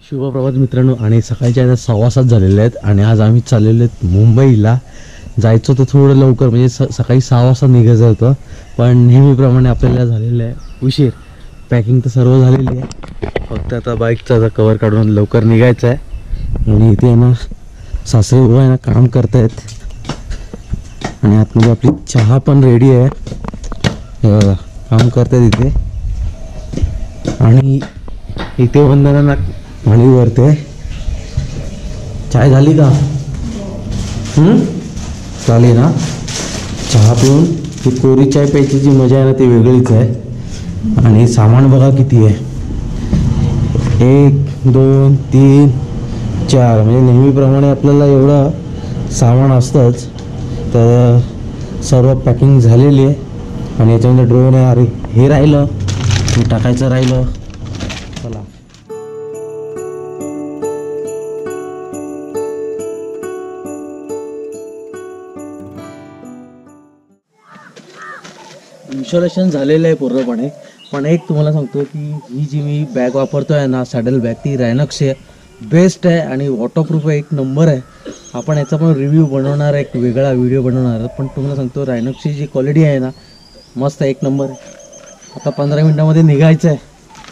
शुभप्रभात मित्रांनो. आणि सकाळच्या 6:15 झालेले आहेत आणि आज आम्ही चाललेलो आहेत मुंबईला. जायचं तर थोडं लवकर म्हणजे सकाळी 6 वाजता निघायचं होतं, पण नेहमीप्रमाणे आपल्याला झालेलं आहे उशीर. पॅकिंग तर सर्व झालेली आहे, फक्त आता बाईकचा कवर काढून लवकर निघायचं आहे. आणि इथे ना सासरे उभा आहे ना, काम करतायत. आणि आतमध्ये आपली चहा पण रेडी आहे, काम करतायत इथे. आणि इथे वंदना पाणी वरते. चाय झाली का? चालेल ना. चहा पिऊन ती कोरी चाय प्यायची जी मजा आहे ना, ती वेगळीच आहे. आणि सामान बघा किती आहे, 1 2 3 4. म्हणजे नेहमीप्रमाणे आपल्याला एवढं सामान असतंच. तर सर्व पॅकिंग झालेली आहे. आणि याच्यामध्ये ड्रोन आहे. अरे हे राहिलं, हे टाकायचं राहिलं. चला इन्स्टॉलेशन झालेलं आहे पूर्णपणे. पण एक तुम्हाला सांगतो की ही जी मी बॅग वापरतो आहे ना, सॅडल बॅग, ती रायनॉक्स आहे. बेस्ट आहे आणि वॉटरप्रूफ आहे, 1 नंबर आहे. आपण याचा पण रिव्ह्यू बनवणार आहे, एक वेगळा व्हिडिओ बनवणार आहे. पण तुम्हाला सांगतो रायनॉक्सची जी क्वालिटी आहे ना, मस्त आहे, 1 नंबर आहे. आता 15 मिनिटामध्ये निघायचं आहे.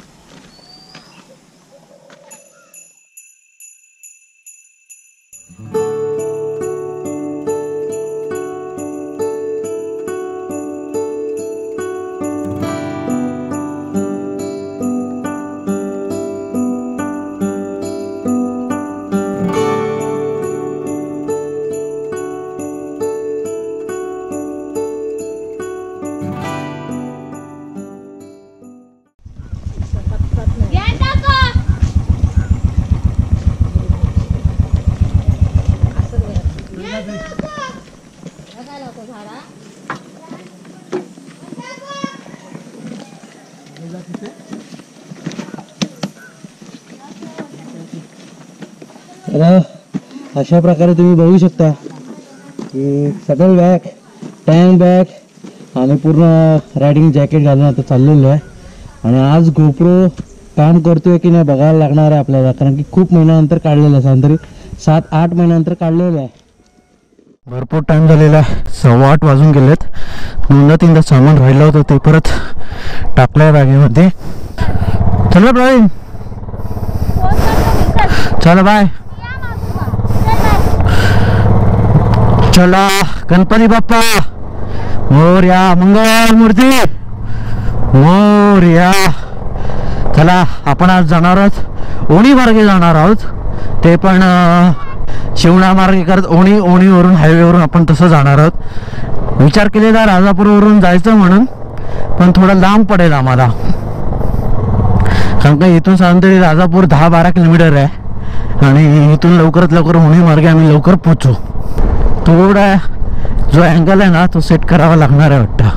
अशा प्रकारे तुम्ही बघू शकता की सॅडल बॅग, टँक बॅग आणि पूर्ण रायडिंग जॅकेट घालून आता चाललेलो आहे. आणि आज गोप्रो काम करतोय की नाही बघायला लागणार आहे आपल्याला, कारण की खूप महिन्यानंतर काढलेलं आहे. साधारण 7-8 महिन्यानंतर काढलेलं आहे. भरपूर टाइम झालेला आहे, 8:15 वाजून गेलेत. 2-3दा सामान राहिलं होतं, ते परत टाकलंय बॅगेमध्ये. चला बाय, चला बाय, चला. गणपती बाप्पा मोरया, मंगल मूर्ती मोरया. चला, आपण आज जाणार आहोत ओणी मार्गे जाणार आहोत. ते पण शिवणा मार्गे करत ओणीवरून हायवेवरून आपण तसं जाणार आहोत. विचार केलेला राजापूरवरून जायचं म्हणून, पण थोडं लांब पडेल आम्हाला, कारण का इथून साधारण राजापूर 10-12 किलोमीटर आहे. आणि इथून लवकरात लवकर ओणी मार्गे आम्ही लवकर पोचू. थोडा जो अँगल आहे ना, तो सेट करावा लागणार आहे वाटतं.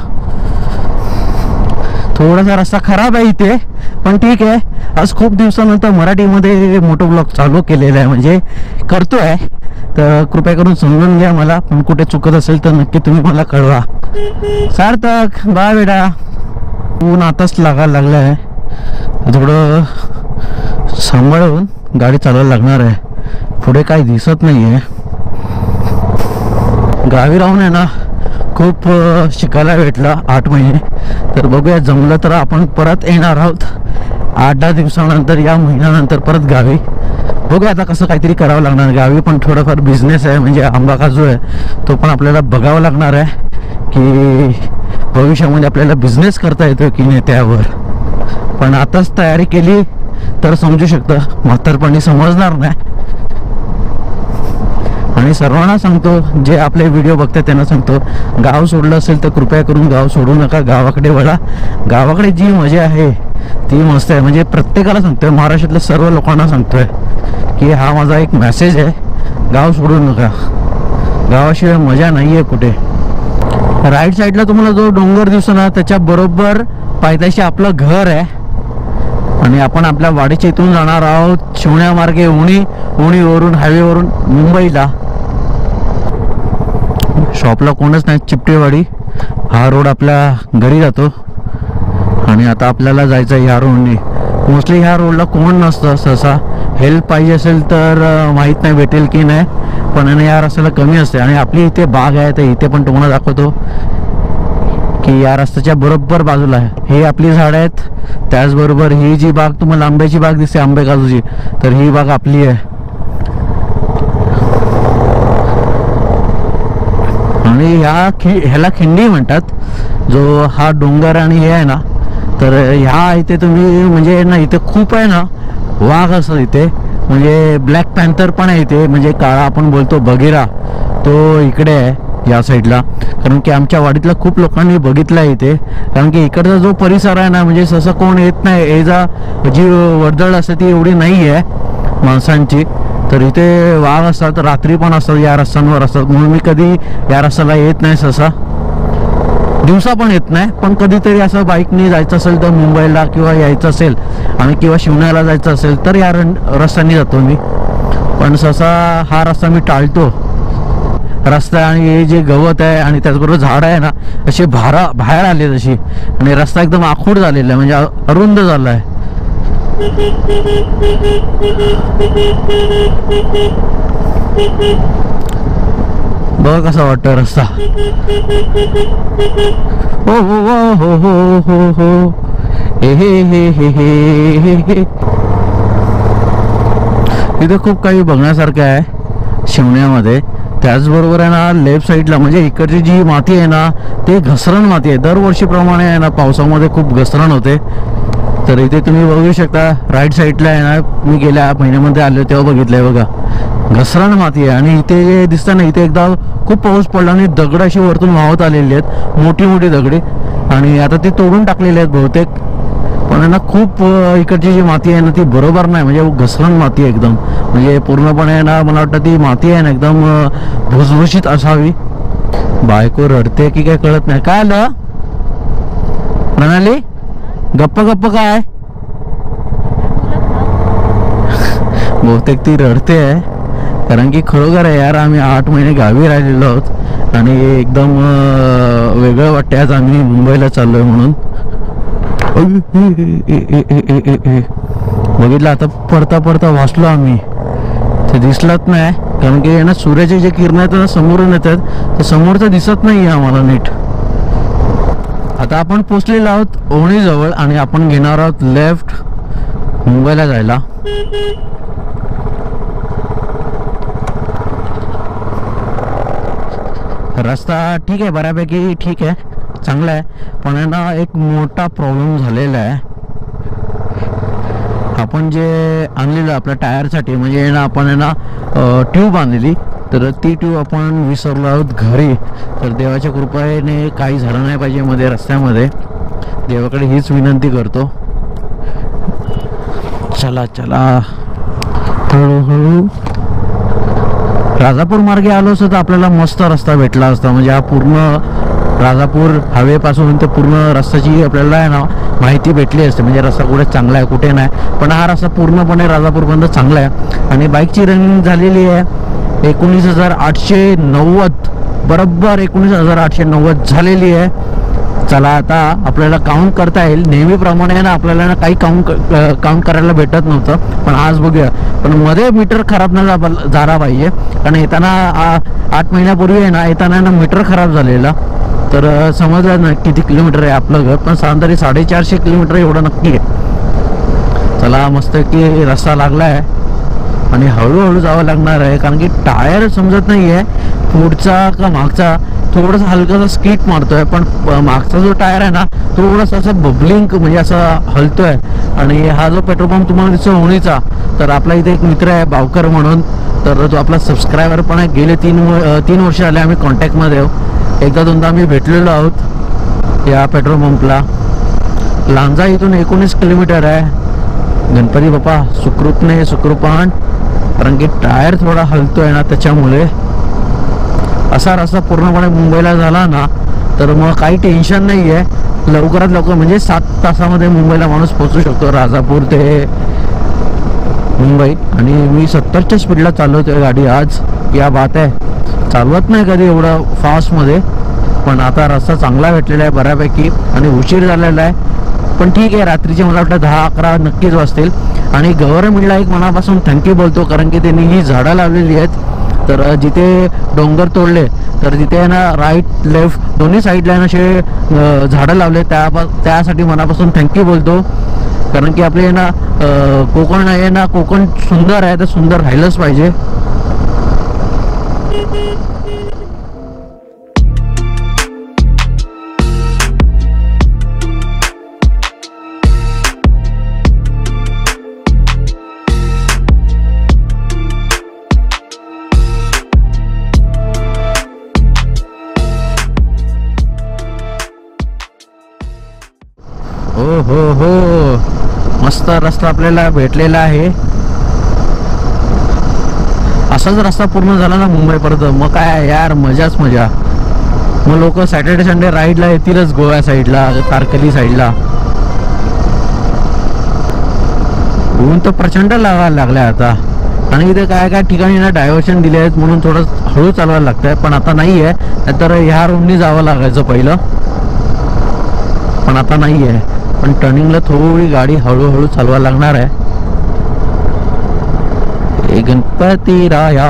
थोडासा रस्ता खराब आहे इथे, पण ठीक आहे. आज खूप दिवसानंतर मराठीमध्ये मोटो ब्लॉग चालू केलेला आहे, म्हणजे करतोय. तर कृपया करून समजून घ्या मला, पण कुठे चुकत असेल तर नक्की तुम्ही मला कळवा. सार्थक बाय बेटा. ऊन आताच लागायला लागलं आहे, थोडं सांभाळून गाडी चालवायला लागणार आहे. पुढे काही दिसत नाही आहे. गावी राहून आहे ना खूप शिकायला भेटलं 8 महिने. तर बघूया, जमलं तर आपण परत येणार आहोत 8-10 दिवसानंतर, या महिन्यानंतर परत गावी. बघूया आता कसं काहीतरी करावं लागणार. गावी पण थोडंफार बिझनेस आहे, म्हणजे आंबा काजू आहे, तो पण आपल्याला बघावं लागणार आहे की भविष्यामध्ये आपल्याला बिझनेस करता येतो की नाही त्यावर. पण आताच तयारी केली तर समजू शकतं, म्हातारपणी समजणार नाही. आणि सर्वांना सांगतो, जे आपले व्हिडिओ बघतात त्यांना सांगतो, गाव सोडलं असेल तर कृपया करून गाव सोडू नका, गावाकडे वळा. गावाकडे जी मजा आहे ती मस्त आहे. म्हणजे प्रत्येकाला सांगतोय, महाराष्ट्रातल्या सर्व लोकांना सांगतोय की हा माझा एक मेसेज आहे, गाव सोडू नका. गावाशिवाय मजा नाही आहे कुठे. राईट साईडला तुम्हाला जो डोंगर दिसतो ना, त्याच्या बरोबर पायथ्याशी आपलं घर आहे. आणि आपण आपल्या वाडीच्या इथून जाणार आहोत शिवण्या मार्गे ओणीवरून हायवेवरून मुंबईला. शॉपला कोणच नाही, चिपटेवाडी हा रोड आपल्या घरी जातो. आणि आता आपल्याला जायचं ह्या रोडने. मोस्टली ह्या रोडला कोण नसतं सहसा, हेल्प पाहिजे असेल तर माहीत नाही भेटेल की नाही, पण या रस्त्याला कमी असते. आणि आपली इथे बाग आहे, तर इथे पण तुम्हाला दाखवतो की या रस्त्याच्या बरोबर बाजूला आहे हे आपली झाडं आहेत. त्याचबरोबर ही जी बाग तुम्हाला आंब्याची बाग दिसते, आंबे काजूची, तर ही बाग आपली आहे. आणि ह्याला खिंडी म्हणतात, जो हा डोंगर आणि हे आहे ना, तर ह्या इथे तुम्ही म्हणजे ना इथे खूप आहे ना वाघ असतात इथे. म्हणजे ब्लॅक पॅन्थर पण आहे इथे, म्हणजे काळा आपण बोलतो बघिरा, तो इकडे आहे या साईडला. कारण की आमच्या वाडीतल्या खूप लोकांनी बघितलं आहे इथे. कारण की इकडचा जो परिसर आहे ना, म्हणजे ससं कोण येत नाही, एजा जी वर्दळ असते ती एवढी नाही आहे माणसांची. तर इथे वाघ असतात, रात्री पण असतात, या रस्त्यांवर असतात. म्हणून मी कधी या रस्त्याला येत नाही सहसा, दिवसा पण येत नाही. पण कधीतरी असं बाईकने जायचं असेल तर मुंबईला किंवा यायचं असेल आणि किंवा शिवण्याला जायचं असेल तर या रस्त्याने जातो मी. पण सहसा हा रस्ता मी टाळतो. रस्ता आणि हे जे गवत आहे आणि त्याचबरोबर झाड आहे ना, असे बाहेर आले तशी, आणि रस्ता एकदम आखूड झालेला आहे, म्हणजे अरुंद झाला आहे. बघ कसा वाटतं रस्ता. हो हो हो हो हो हो हे हे हे हे हे हे. इथे खूप काही बघण्यासारखं आहे शिवण्यामध्ये. त्याचबरोबर आहे ना लेफ्ट साईडला, म्हणजे इकडची जी माती आहे ना, ते घसरण माती आहे. दरवर्षीप्रमाणे आहे ना पावसामध्ये खूप घसरण होते. तर इथे तुम्ही बघू शकता राईट साईडला आहे ना, मी गेल्या महिन्यामध्ये आलो तेव्हा बघितलंय बघा, घसरण माती आहे. आणि इथे जे दिसतं ना, इथे एकदा खूप पाऊस पडला आणि दगड अशी वरतून वाहत आलेली आहेत, मोठी मोठी दगडी, आणि आता ती तोडून टाकलेली आहेत बहुतेक. पण ना खूप इकडची जी माती आहे ना ती बरोबर नाही, म्हणजे घसरण माती आहे एकदम. म्हणजे पूर्णपणे ना मला वाटतं ती माती आहे ना एकदम भुसभुशीत असावी. बायको रडते की काय कळत नाही. काय आलं प्रणाली, गप्प गप्प काय? बहुतेक ती रडते आहे, कारण की खरोखर आहे यार, आम्ही 8 महिने गावी राहिलेलो आहोत आणि एकदम वेगळं वाटतं आज आम्ही मुंबईला चाललोय म्हणून. बघितलं आता पडता पडता वाचलो आम्ही, ते दिसलंच नाही. कारण की ना सूर्याचे जे किरण आहेत ना समोरून येतात, ते समोरचं दिसत नाही आहे आम्हाला नीट. आता आपण पोचलेलो आहोत ओणीजवळ आणि आपण घेणार आहोत लेफ्ट मुंबईला जायला. रस्ता ठीक आहे, बऱ्यापैकी ठीक आहे, चांगला आहे. पण आहे ना एक मोठा प्रॉब्लेम झालेला आहे. आपण जे आणलेलं आपल्या टायरसाठी, म्हणजे ना आपण आहे ना ट्यूब आणलेली, तर ती ट्यूब आपण विसरलो आहोत घरी. तर देवाच्या कृपेने काही झालं नाही पाहिजे मध्ये रस्त्यामध्ये, देवाकडे हीच विनंती करतो. चला चला हळूहळू. राजापूर मार्गे आलो असतो तर आपल्याला मस्त रस्ता भेटला असता. म्हणजे हा पूर्ण राजापूर हायवेपासून ते पूर्ण रस्त्याची आपल्याला आहे ना माहिती भेटली असते, म्हणजे रस्ता कुठे चांगला आहे कुठे नाही. पण हा रस्ता पूर्णपणे राजापूरपर्यंत चांगला आहे. आणि बाईकची रनिंग झालेली आहे 19,890, बरोबर 19,890 झालेली आहे. चला आता आपल्याला काउंट करता येईल. नेहमीप्रमाणे ना आपल्याला ना काही काउंट करायला भेटत नव्हतं, पण आज बघूया. पण मध्ये मीटर खराब नाही झाला पाहिजे, कारण येताना 8 महिन्यापूर्वी आहे ना येताना ना मीटर खराब झालेला. तर समजलं ना किती किलोमीटर आहे आपलं घर, पण साधारण 450 किलोमीटर एवढं नक्की आहे. चला मस्त की रस्ता लागला आहे आणि हळूहळू जावं लागणार आहे, कारण की टायर समजत नाही आहे पुढचा का मागचा. थोडंसं हलकासा स्किट मारतोय, पण मागचा जो टायर आहे ना थोडासा असं बबलिंग म्हणजे असं हलतोय. आणि हा जो पेट्रोल पंप तुम्हाला दिसतो होणीचा, तर आपला इथे एक मित्र आहे बावकर म्हणून, तर तो आपला सबस्क्रायबर पण आहे. गेले 3 वर्ष आले आम्ही कॉन्टॅक्टमध्ये आहोत. एकदा दोनदा आम्ही भेटलेलो आहोत या पेट्रोल पंपला. लांजा इथून 19 किलोमीटर आहे. गणपती बाप्पा सुखरूपने सुखरूपान, कारण की टायर थोडा हलतोय ना त्याच्यामुळे. असा रस्ता पूर्णपणे मुंबईला झाला ना तर मग काही टेन्शन नाही आहे. लवकरात लवकर म्हणजे 7 तासामध्ये मुंबईला माणूस पोहोचू शकतो, राजापूर ते मुंबई. आणि मी 70च्या स्पीडला चालवतोय गाडी आज. या बात आहे, चालवत नाही कधी एवढं फास्टमध्ये, पण आता रस्ता चांगला भेटलेला आहे बऱ्यापैकी आणि उशीर झालेला आहे. पण ठीक आहे, रात्रीचे मला वाटतं 10-11 नक्कीच वाजतील. आणि गव्हर्नमेंटला एक मनापासून थँक्यू बोलतो, कारण की त्यांनी ही झाडं लावलेली आहेत. तर जिथे डोंगर तोडले तर तिथे आहे ना राईट लेफ्ट दोन्ही साईडला आहे ना असे झाडं लावले, त्यासाठी मनापासून थँक्यू बोलतो. कारण की आपले ना कोकण आहे ना, कोकण सुंदर आहे तर सुंदर राहिलंच पाहिजे. हो हो हो, मस्त रस्ता आपल्याला भेटलेला आहे. असाच रस्ता पूर्ण झाला ना मुंबईपर्यंत, मग काय यार मजाच मजा. मग लोक सॅटर्डे संडे राईडला येतीलच गोव्या साईडला, तारकली साईडला. ऊन तर प्रचंड लागायला लागलाय आता. आणि इथे काय काय ठिकाणी ना डायव्हर्शन दिले आहेत म्हणून थोडं हळू चालवायला लागतंय, पण आता नाही आहे. तर ह्या रोडनी जावं लागायचं पहिलं, पण आता नाही आहे. पण टर्निंगला थोडी गाडी हळूहळू चालवायला लागणार आहे. हे गणपती राया.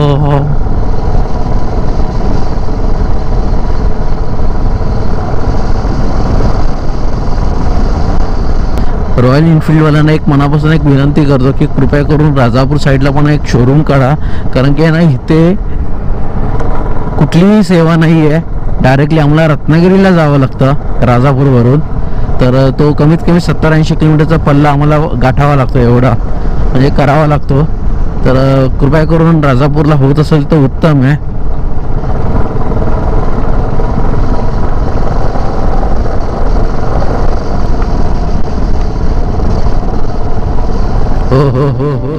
रॉयल एनफिल्डवाल्यांना एक मनापासून एक विनंती करतो की कृपया करून राजापूर साईडला पण एक शोरूम काढा. कारण की ना इथे कुठलीही सेवा नाही आहे. डायरेक्टली आम्हाला रत्नागिरीला जावं लागतं राजापूरवरून. तर तो कमीत कमी 70-80 किलोमीटरचा पल्ला आम्हाला गाठावा लागतो, एवढा म्हणजे करावा लागतो. तर कृपया करून राजापूरला होत असेल तर उत्तम आहे. हो हो हो हो.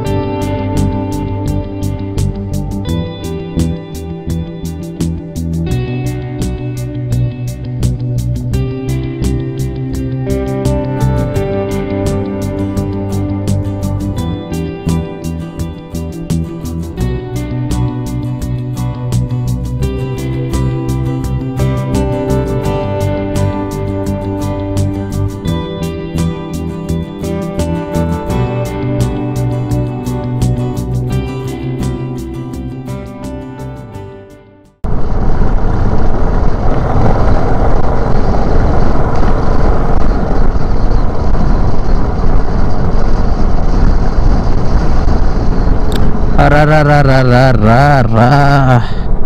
रा रा रा रा रा रा रा.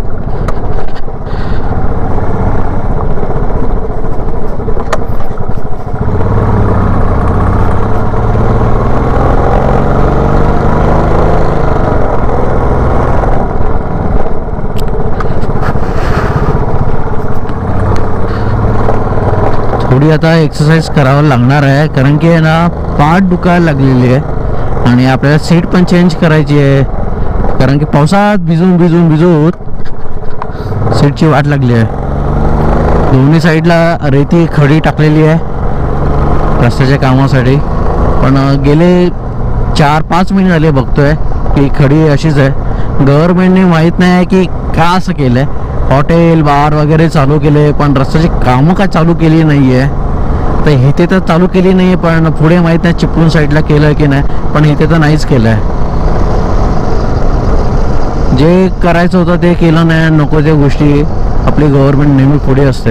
थोडी आता एक्सरसाइज करावं लागणार आहे, कारण की आहे ना पाठ दुखायला लागलेली आहे आणि आपल्याला सीट पण चेंज करायची आहे. कारण की पावसात भिजून भिजून भिजून सीटची वाट लागली आहे. दोन्ही साईडला रेती खडी टाकलेली आहे रस्त्याच्या कामासाठी. पण गेले 4-5 महिने झाले बघतोय की खडी अशीच आहे. गव्हर्नमेंटने माहीत नाही आहे की का असं केलं आहे. हॉटेल बार वगैरे चालू केले, पण रस्त्याची कामं का चालू केली नाही आहे. तर इथे तर चालू केली नाही आहे, पण पुढे माहीत नाही चिपळूण साईडला केलं की नाही. पण इथे तर नाहीच केलं आहे. जे करायचं होतं ते केलं नाही. नको त्या गोष्टी आपली गव्हर्नमेंट नेहमी पुढे असते.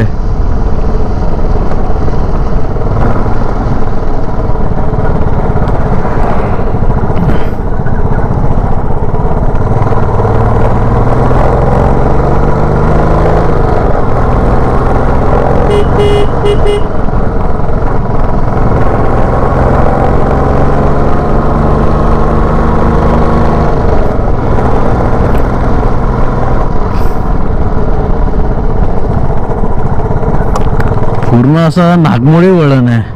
पूर्ण असं नागमोडी वळण आहे.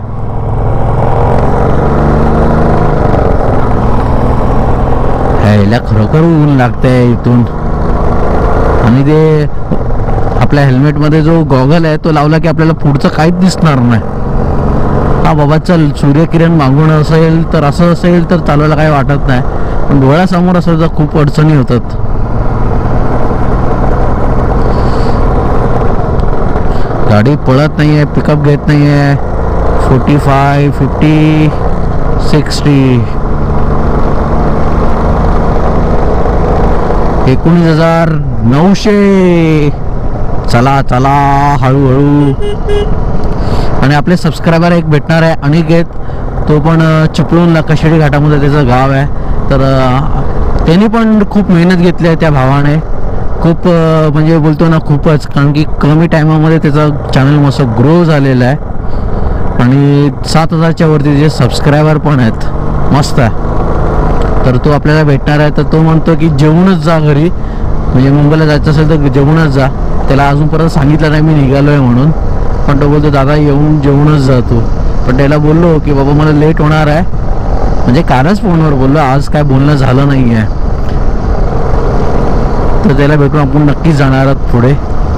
ह्याला खरोखर ऊन लागतंय इथून. आणि ते आपल्या हेल्मेटमध्ये जो गॉगल आहे तो लावला की आपल्याला पुढचं काहीच दिसणार नाही. हा बाबा चल, सूर्यकिरण मागून असेल तर असं असेल तर चालवायला काही वाटत नाही, पण डोळ्यासमोर असेल तर खूप अडचणी होतात. गाडी पळत नाही आहे, पिकअप घेत नाही आहे, 45, 50, 60, 19,900. चला चला हळूहळू. आणि आपले सबस्क्रायबर एक भेटणार आहे अनिकेत, तो पण चिपळूणला कशेडी घाटामध्ये त्याचं गाव आहे. तर त्यांनी पण खूप मेहनत घेतली आहे त्या भावाने, खूप म्हणजे बोलतो ना खूपच, कारण की कमी टायमामध्ये त्याचं चॅनल मस्त ग्रो झालेलं आहे आणि 7,000च्या वरती जे सबस्क्रायबर पण आहेत. मस्त आहे. तर तो आपल्याला भेटणार आहे. तर तो म्हणतो की जेवूनच जा घरी, म्हणजे मुंबईला जायचं असेल तर जेवूनच जा. त्याला अजून परत सांगितलं नाही मी निघालो आहे म्हणून, पण तो बोलतो दादा येऊन जेवूनच जा तू. पण त्याला बोललो की बाबा मला लेट होणार आहे, म्हणजे कालच फोनवर बोललो, आज काय बोलणं झालं नाही आहे. तर त्याला भेटून आपण नक्कीच जाणार आहोत पुढे.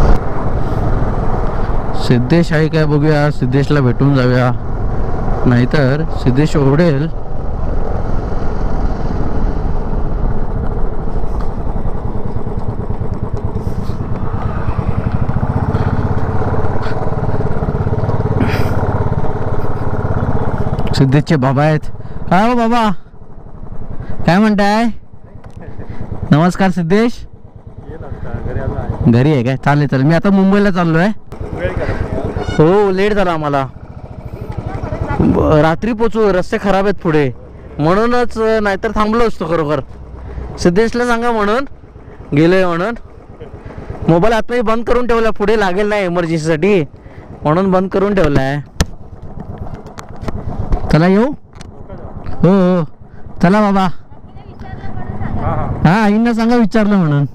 सिद्धेश आहे काय बघूया, सिद्धेशला भेटून जाऊया, नाहीतर सिद्धेश ओरडेल. सिद्धेशचे बाबा आहेत. काय हो बाबा, काय म्हणताय? नमस्कार सिद्धेश. घरी आहे काय? चालेल चालेल, मी आता मुंबईला चाललो आहे. हो लेट झाला आम्हाला, रात्री पोचू, रस्ते खराब आहेत पुढे, म्हणूनच नाहीतर थांबलो असतो खरोखर. सिद्धेशला सांगा म्हणून गेलोय म्हणून. मोबाईल आतमध्ये बंद करून ठेवला, पुढे लागेल नाही इमर्जन्सीसाठी, म्हणून बंद करून ठेवला आहे. चला येऊ. हो हो चला बाबा. हा आईंना सांगा विचारलं म्हणून.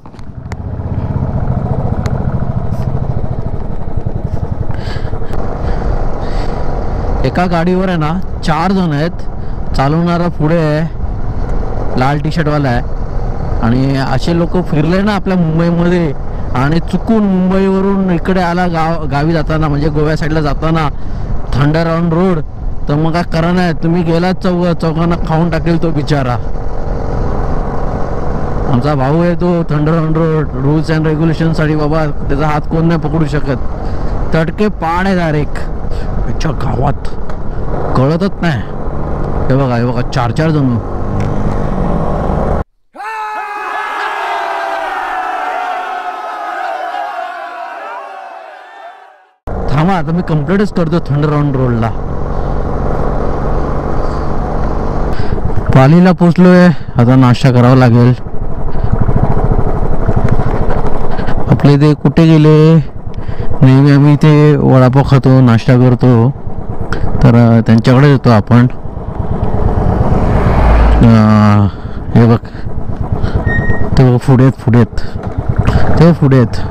एका गाडीवर आहे ना 4 जण आहेत. चालवणारा पुढे आहे, लाल टी शर्टवाला आहे. आणि असे लोक फिरले ना आपल्या मुंबईमध्ये, आणि चुकून मुंबईवरून इकडे आला गावी जाताना, म्हणजे गोव्या साईडला जाताना थंडर ऑन रोड, तर मग काय करा नाही, तुम्ही गेलात चौघांना खाऊन टाकेल तो बिचारा. आमचा भाऊ आहे तो, thunder on road rules and रेग्युलेशनसाठी बाबा त्याचा हात कोण नाही पकडू शकत. तडके पाड आहे डायरेक्ट त्याच्या गावात, कळतच नाही. हे बघा 4 जण. थांबा आता मी कंप्लीटच करतो थंडर ऑन रोडला. पालीला पोचलोय, आता नाश्ता करावा लागेल. आपले ते कुठे गेले? नेहमी आम्ही इथे वडापाव खातो, नाश्ता करतो, तर त्यांच्याकडे येतो आपण. हे बघ ते बघ पुढे आहेत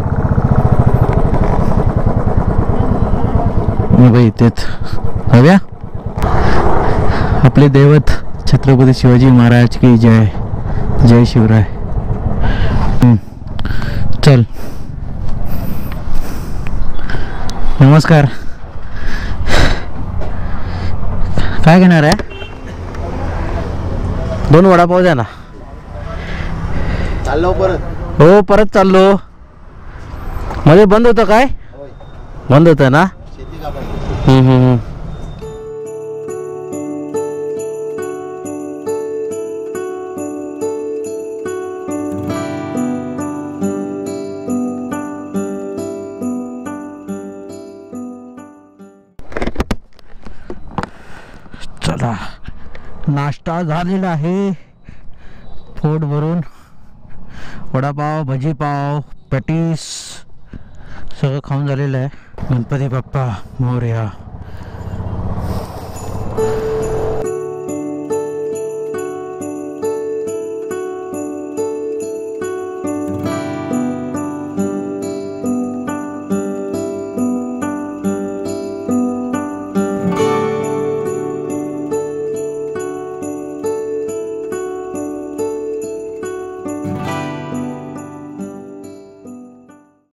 बाई, तेच हव्या. आपले दैवत छत्रपती शिवाजी महाराज की जय. जय शिवराय. चल नमस्कार. काय घेणार आहे? 2 वडापाव द्या ना. चाललो परत. हो परत चाललो. मध्ये बंद होतं काय? बंद होतं ना. शेती का पाहिजे. चला नाश्ता झालेला आहे पोट भरून. वडापाव, भजीपाव, पॅटीस सगळं खाऊन झालेलं आहे. गणपती बाप्पा मोरया.